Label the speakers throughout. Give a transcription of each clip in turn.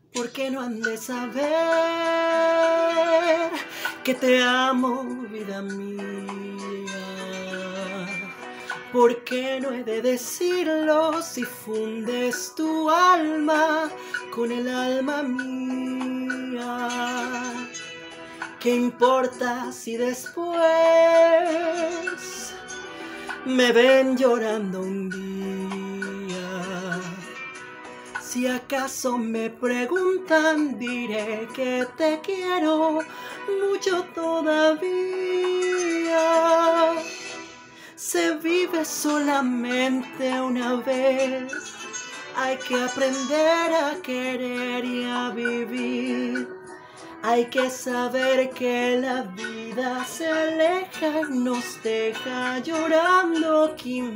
Speaker 1: ¿Por qué no han de saber que te amo, vida mía? ¿Por qué no he de decirlo si fundes tu alma con el alma mía? ¿Qué importa si después me ven llorando un día? Si acaso me preguntan, diré que te quiero mucho todavía. Se vive solamente una vez, hay que aprender a querer y a vivir. Hay que saber que la vida se aleja y nos deja llorando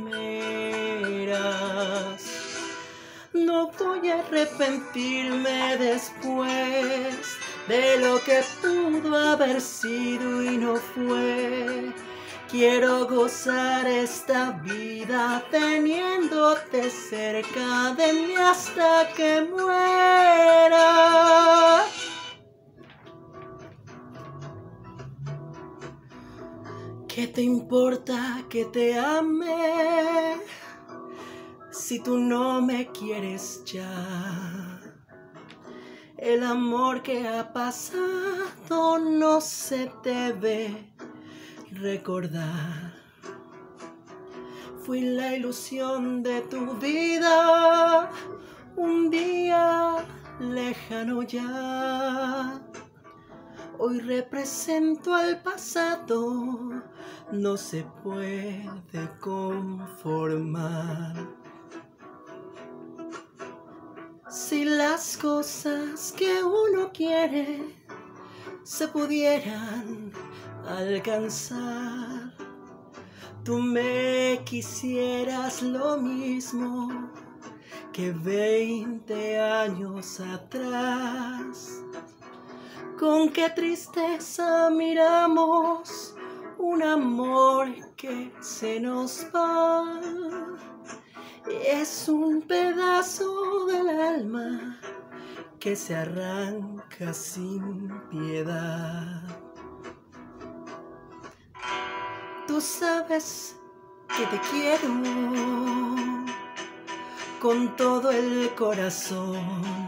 Speaker 1: quimeras. No voy a arrepentirme después de lo que pudo haber sido y no fue. Quiero gozar esta vida teniéndote cerca de mí hasta que muera. ¿Qué te importa que te ame si tú no me quieres ya? El amor que ha pasado no se debe recordar. Fui la ilusión de tu vida, un día lejano ya. Hoy represento al pasado, no se puede conformar. Si las cosas que uno quiere se pudieran alcanzar, tú me quisieras lo mismo que 20 años atrás. Con qué tristeza miramos un amor que se nos va. Es un pedazo del alma que se arranca sin piedad. Tú sabes que te quiero con todo el corazón,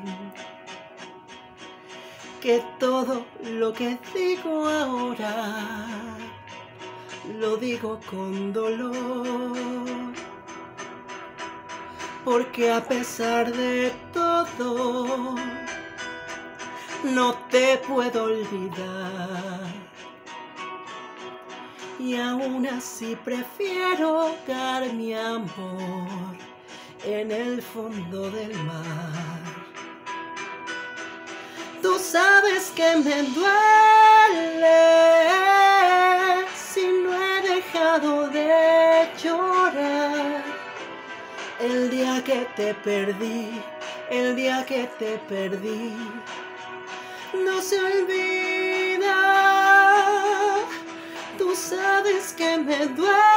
Speaker 1: que todo lo que digo ahora lo digo con dolor, porque a pesar de todo no te puedo olvidar, y aún así prefiero dar mi amor en el fondo del mar. Tú sabes que me duele si no he dejado de llorar. El día que te perdí, el día que te perdí, no se olvida. Tú sabes que me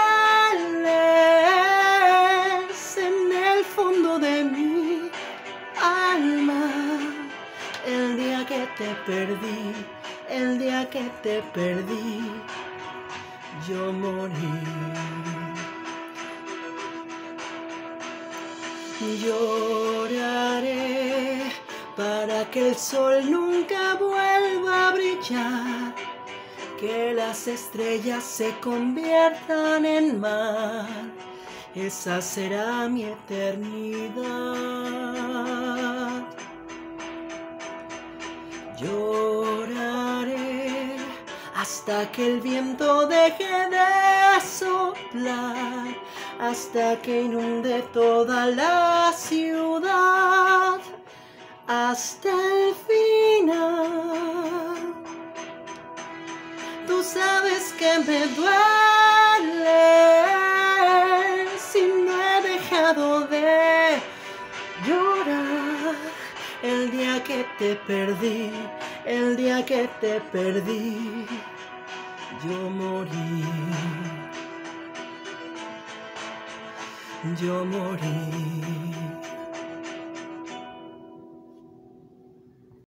Speaker 1: dueles en el fondo de mi alma. El día que te perdí, el día que te perdí, yo morí. Lloraré para que el sol nunca vuelva a brillar, que las estrellas se conviertan en mar. Esa será mi eternidad. Lloraré hasta que el viento deje de soplar, hasta que inunde toda la ciudad, hasta el final. Tú sabes que me duele si no he dejado de llorar. El día que te perdí, el día que te perdí, yo morí. Yo morí.